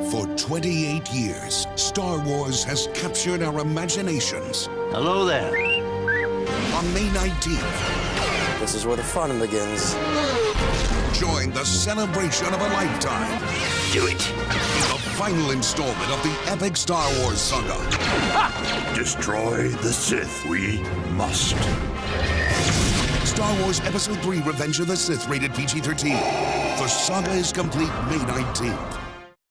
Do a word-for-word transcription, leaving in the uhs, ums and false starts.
For twenty-eight years, Star Wars has captured our imaginations. Hello there. On May nineteenth, this is where the fun begins. join the celebration of a lifetime. Do it. The final installment of the epic Star Wars saga. Ha! Destroy the Sith. We must. Star Wars Episode three, Revenge of the Sith, rated P G thirteen. The saga is complete May nineteenth.